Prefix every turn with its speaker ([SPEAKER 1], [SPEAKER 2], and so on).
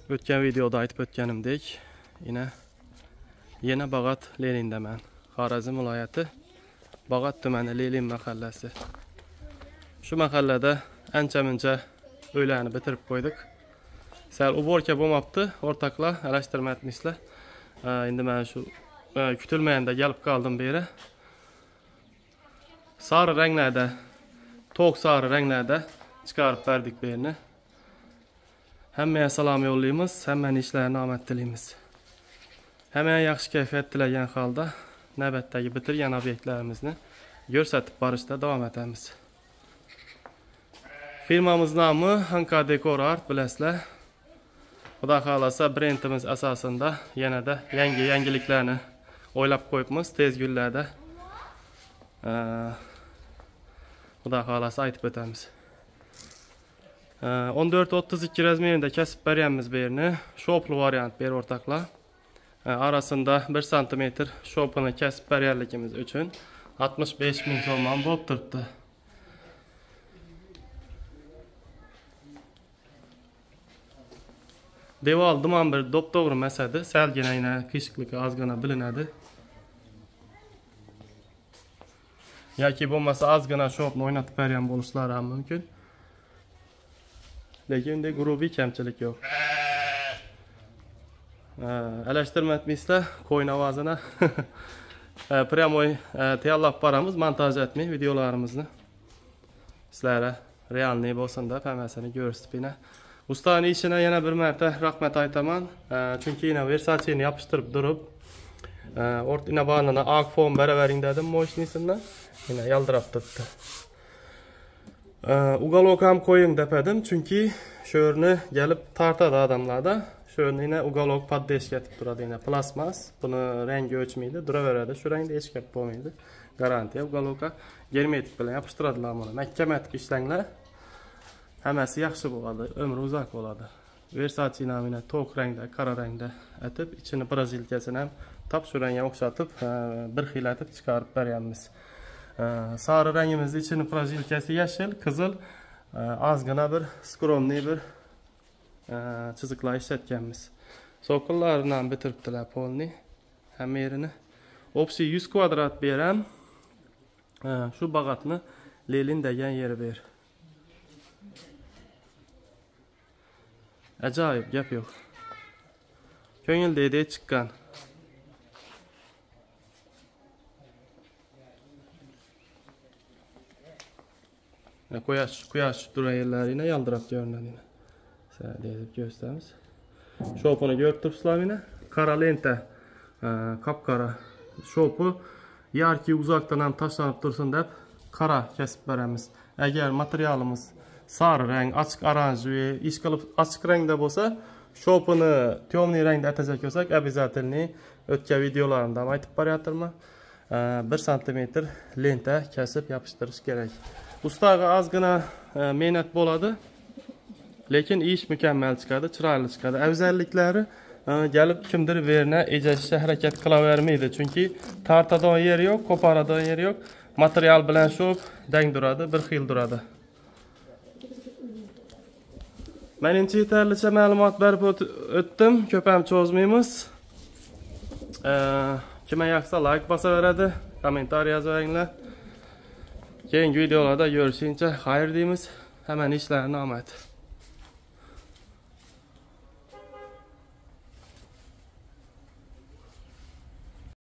[SPEAKER 1] O'tgan videoda aytib o'tganimdek, yana Bag'at Lenindaman. Xorazm viloyati Bag'at tumani Lenin mahallasi. Shu mahallada ancha-muncha uylarni bitirib qo'ydik. Sal uborka bo'lmabdi, o'rtoqlar, arashtirmayapsizlar. Endi men shu kutilmaganda kelib qoldim bu yerga. Sarı ranglarda, to'q sarı ranglarda chiqarib berdik bu yerni. Hammaga salom yo'llaymiz, hammaning ishlarini omad tilaymiz. Hammaga yaxshi kayfiyat tilagan holda navbatdagi bitirgan obyektlarimizni ko'rsatib borishda davom etamiz. Firmamiz nomi Hanka Dekor Art, bilasizlar. Xudo xolasa brendimiz asosida yanada yangiliklarni o'ylab qo'yibmiz tez kunlarda. Xudo xolasa aytib o'tamiz. 14-32 razmerida kesib beryapmiz bu yerni. Shopli variant ber o'rtoqlar. Arasında 1 cm shopini kesib berganligimiz uchun 65 ming so'm bo'lib turibdi. Devor duman bir to'g'ri emasadi, salgina qiyshiqligi ozgina bilinadi. Yoki bo'lmasa ozgina shopni o'ynatib bergan bo'lishlari ham mumkin. Lekin unda grubiy kamchilik yo'q. Alashtirmayapsizlar qo'yni ovozini. Pryamoy tayyorlab boramiz, montaj etmay videolarimizni. Sizlarga realniy bo'lsin deb hammasini ko'rsatib ustaning ishini yana bir marta rahmat aytaman. Chunki Versacheni yopishtirib turib, o'rtina banini ak fon baravering dedim mo'shnisini. Yine yaldirab turibdi. Ugalok ham qo'ying dedim, chunki shu yerni kelib tortadi odamlarda. Shu yerni ugalok poddeshga etib turadi, plasmas. Buni rangi o'chmaydi, duraveradi. Shu rangda hech gap bo'lmaydi. Garantiya ugalokka germetik bilan yopishtiradilar buni. Mahkamat ishlanglar. Hammasi yaxshi bo'ladi, umri uzoq bo'ladi. Versace nomini to'q rangda, qora rangda etib, ichini brazilkasini ham top shu rangga o'xshatib, bir xil etib chiqarib beryapmiz. Sarı rangimizning ichini brazilkasi yashil, qizil, ozgina bir skromniy bir chiziqlar ishlatganmiz. So'qillarni ham bitiribdilar polni, hamma yerini. Общий 100 kvadrat beram. Shu Bag'atni Lenin degan yeri ber. Ajoyib gap yo'q. Ko'ngildagidek chiqqan. Quyosh duraylarini yaldirab ko'rinadi. Sizlarga ko'rsatamiz. Shopini ko'rib turibsizlar meni? Qora lenta, qop-qora. Shopi yarki uzoqdan ham tashlanib tursin deb qora kesib beramiz. Agar materialimiz sarı rang, açık oranjli, ish qilib açık rangda bo'lsa, shopini temniy rangda atacak bo'lsak, обязательно o'tgan videolarimda ham aytib boryapman. 1 cm lenta kesib yopishtirish kerak. Ustaga ozgina mehnat bo'ladi, lekin ish mukammal chiqadi, chiroyli chiqadi. Afzalliklari kelib kimdir verna ejashga harakat qilavermaydi, chunki tartadan yer yo'q, qo'paradan yer yo'q. Material bilan shop dang duradi, bir xil duradi. Menimcha yetarlicha ma'lumot berib o'tdim, ko'p ham cho'zmaymiz. Kimga yoqsa like bosaveradi, kommentariy yozaveringlar. Keyingi videolarda görüşünce xayr deymiz. Hemen işlerine omad.